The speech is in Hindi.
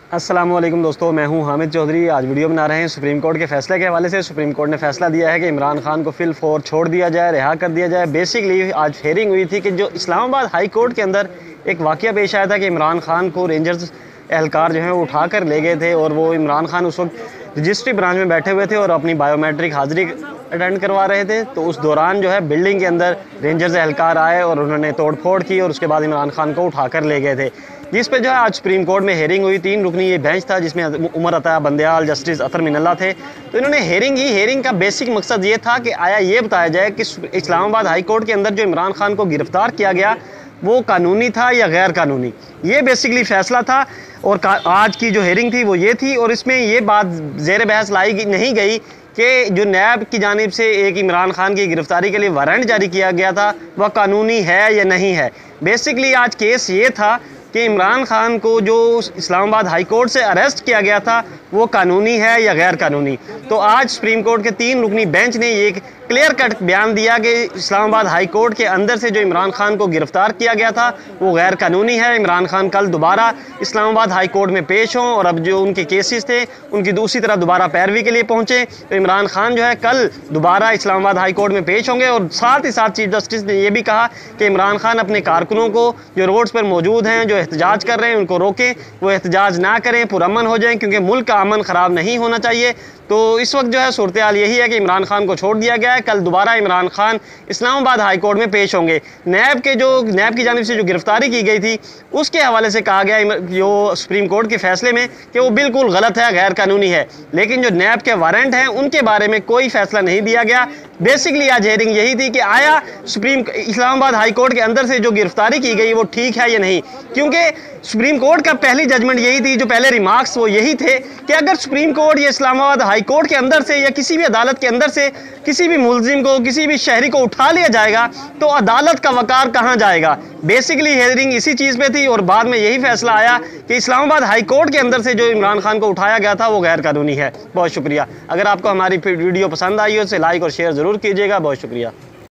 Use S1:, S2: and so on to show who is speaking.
S1: अस्सलामुअलैकुम दोस्तों, मैं हूं हामिद चौधरी। आज वीडियो बना रहे हैं सुप्रीम कोर्ट के फैसले के हवाले से। सुप्रीम कोर्ट ने फैसला दिया है कि इमरान खान को फिल फोर छोड़ दिया जाए, रिहा कर दिया जाए। बेसिकली आज हेयरिंग हुई थी कि जो इस्लामाबाद हाई कोर्ट के अंदर एक वाक़या पेश आया था कि इमरान खान को रेंजर्स एहलकार जो है वो उठा कर ले गए थे और वो इमरान खान उस वक्त रजिस्ट्री ब्रांच में बैठे हुए थे और अपनी बायोमेट्रिक हाजिरी अटेंड करवा रहे थे। तो उस दौरान जो है बिल्डिंग के अंदर रेंजर्स एहलकार आए और उन्होंने तोड़फोड़ की और उसके बाद इमरान खान को उठा कर ले गए थे, जिस पे जो है आज सुप्रीम कोर्ट में हेयरिंग हुई। 3 रुकनी ये बेंच था जिसमें उमर अता बंदयाल, जस्टिस अतर मिनल्ला थे। तो इन्होंने हेयरिंग का बेसिक मकसद ये था कि आया ये बताया जाए कि इस्लामाबाद हाई कोर्ट के अंदर जो इमरान खान को गिरफ्तार किया गया वो कानूनी था या गैर कानूनी। ये बेसिकली फैसला था और आज की जो हेयरिंग थी वो ये थी। और इसमें ये बात ज़ेर बहस लाई नहीं गई कि जो नैब की जानिब से एक इमरान खान की गिरफ्तारी के लिए वारंट जारी किया गया था वह कानूनी है या नहीं है। बेसिकली आज केस ये था कि इमरान खान को जो इस्लामाबाद हाई कोर्ट से अरेस्ट किया गया था वो कानूनी है या गैर कानूनी। तो आज सुप्रीम कोर्ट के 3 रुकनी बेंच ने ये क्लियर कट बयान दिया कि इस्लामाबाद हाई कोर्ट के अंदर से जो इमरान खान को गिरफ्तार किया गया था वो गैर कानूनी है। इमरान खान कल दोबारा इस्लामाबाद हाई कोर्ट में पेश हों और अब जो उनके केसेस थे उनकी दूसरी तरह दोबारा पैरवी के लिए पहुँचे। तो इमरान खान जो है कल दोबारा इस्लामाबाद हाई कोर्ट में पेश होंगे। और साथ ही साथ चीफ जस्टिस ने यह भी कहा कि इमरान खान अपने कारकुनों को जो रोड्स पर मौजूद हैं, जो एहतजाज कर रहे हैं, उनको रोकें, वो एहतजाज ना करें, पुरअमन हो जाएं, क्योंकि मुल्क का अमन ख़राब नहीं होना चाहिए। तो इस वक्त जो है सूरत हाल यही है कि इमरान खान को छोड़ दिया गया है। कल दोबारा इमरान खान इस्लामाबाद हाई कोर्ट में पेश होंगे। नैब की जानिब से जो गिरफ्तारी की गई थी उसके हवाले से कहा गया जो सुप्रीम कोर्ट के फैसले में कि वो बिल्कुल गलत है, गैर कानूनी है। लेकिन जो नैब के वारंट हैं उनके बारे में कोई फैसला नहीं दिया गया। बेसिकली आज हेयरिंग यही थी कि आया इस्लामाबाद हाई कोर्ट के अंदर से जो गिरफ्तारी की गई वो ठीक है या नहीं। क्योंकि सुप्रीम कोर्ट का पहली जजमेंट यही थी, जो पहले रिमार्क्स वो यही थे कि अगर सुप्रीम कोर्ट या इस्लामाबाद हाई कोर्ट के अंदर से या किसी भी अदालत के अंदर से किसी भी मुलजिम को, किसी भी शहरी को उठा लिया जाएगा तो अदालत का वकार कहाँ जाएगा। बेसिकली हेयरिंग इसी चीज़ पे थी और बाद में यही फैसला आया कि इस्लामाबाद हाई कोर्ट के अंदर से जो इमरान खान को उठाया गया था वो गैर कानूनी है। बहुत शुक्रिया। अगर आपको हमारी वीडियो पसंद आई हो तो लाइक और शेयर ज़रूर कीजिएगा। बहुत शुक्रिया।